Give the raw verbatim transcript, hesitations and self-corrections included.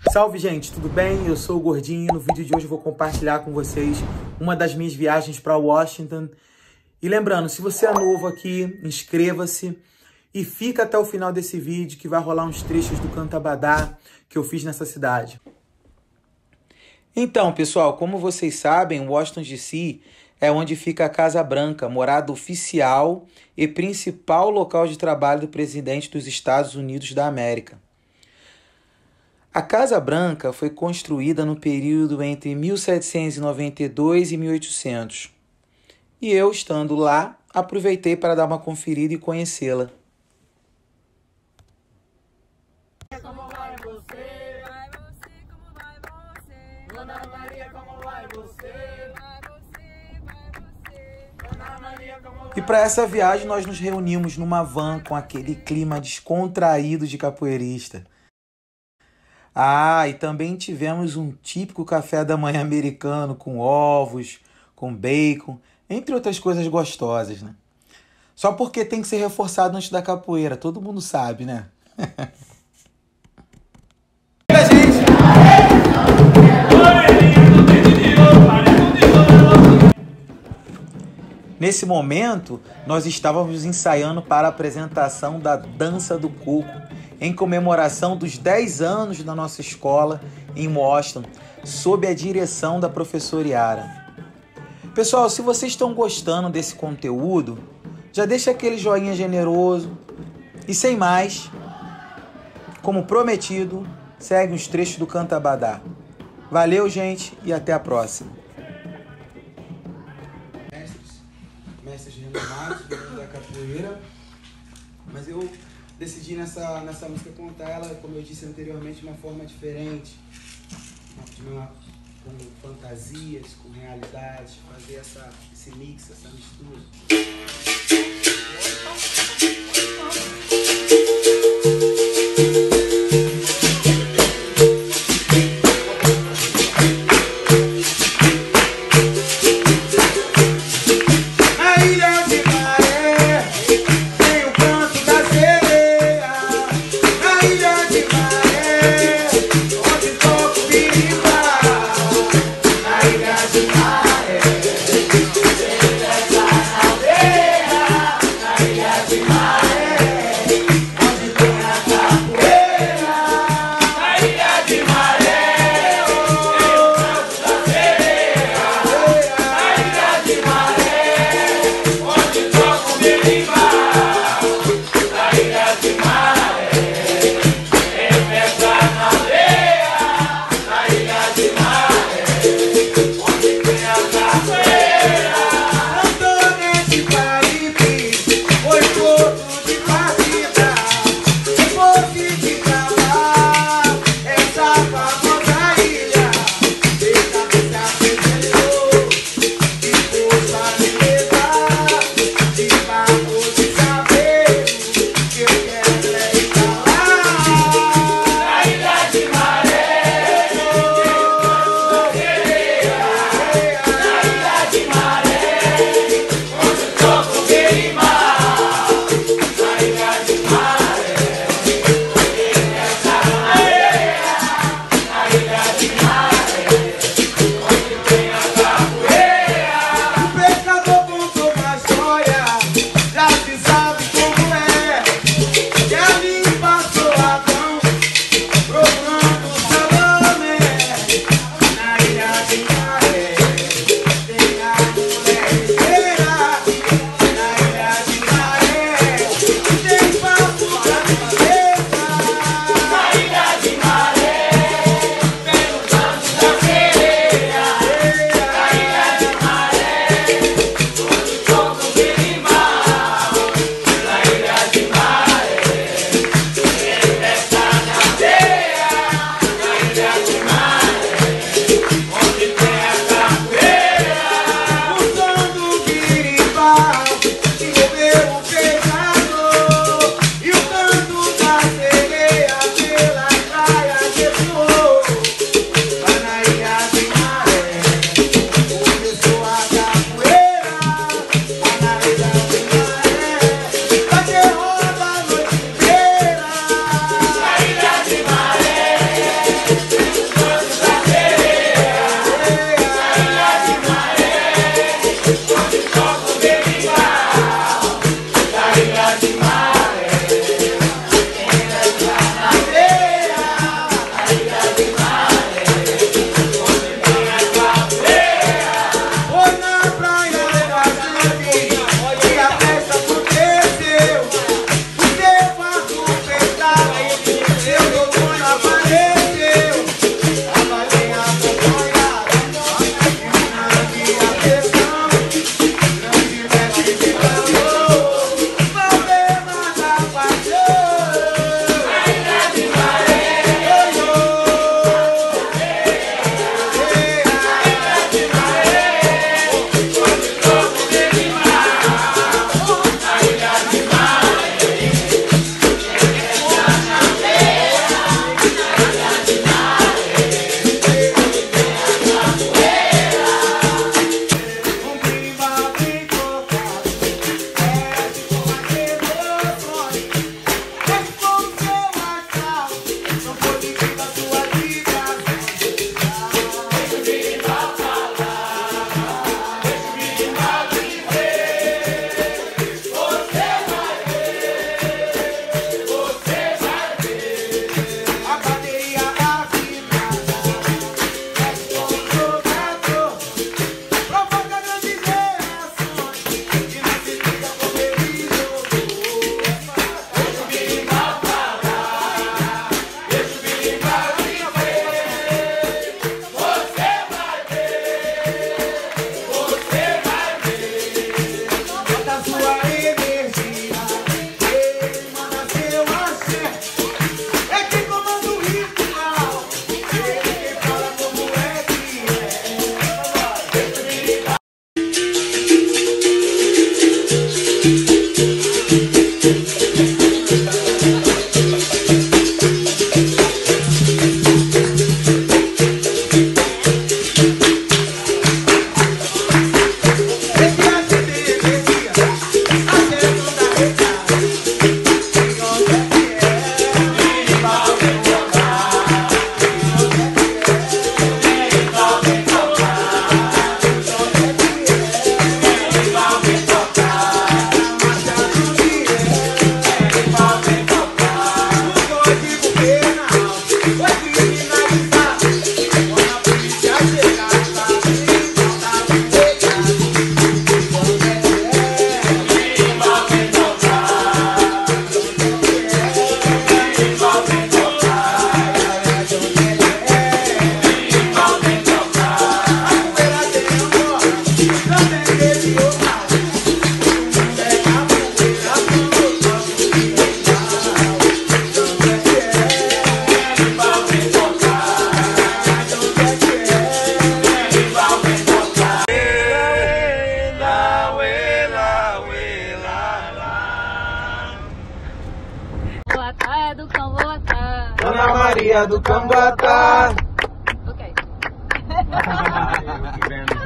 Salve, gente, tudo bem? Eu sou o Gordinho e no vídeo de hoje eu vou compartilhar com vocês uma das minhas viagens para Washington. E lembrando, se você é novo aqui, inscreva-se e fica até o final desse vídeo que vai rolar uns trechos do Canto Abadá que eu fiz nessa cidade. Então, pessoal, como vocês sabem, Washington D C é onde fica a Casa Branca, morada oficial e principal local de trabalho do presidente dos Estados Unidos da América. A Casa Branca foi construída no período entre mil setecentos e noventa e dois e mil e oitocentos. E eu, estando lá, aproveitei para dar uma conferida e conhecê-la. Como vai você? Vai você, como vai você? Dona Maria, como vai você? Vai você, vai você. Dona Maria, como vai? E para essa viagem nós nos reunimos numa van com aquele clima descontraído de capoeirista. Ah, e também tivemos um típico café da manhã americano com ovos, com bacon, entre outras coisas gostosas, né? Só porque tem que ser reforçado antes da capoeira, todo mundo sabe, né? Nesse momento, nós estávamos ensaiando para a apresentação da Dança do Coco, em comemoração dos dez anos da nossa escola em Washington, sob a direção da professora Yara. Pessoal, se vocês estão gostando desse conteúdo, já deixa aquele joinha generoso. E sem mais, como prometido, segue os trechos do Canto Abadá. Valeu, gente, e até a próxima. Mestres, mestres renomados da capoeira, mas eu decidi nessa, nessa música contar ela, como eu disse anteriormente, de uma forma diferente, de uma, com fantasias, com realidades, fazer essa, esse mix, essa mistura. Aí, Camboatá é do Camboatá. Dona Maria do Camboatá. Ok.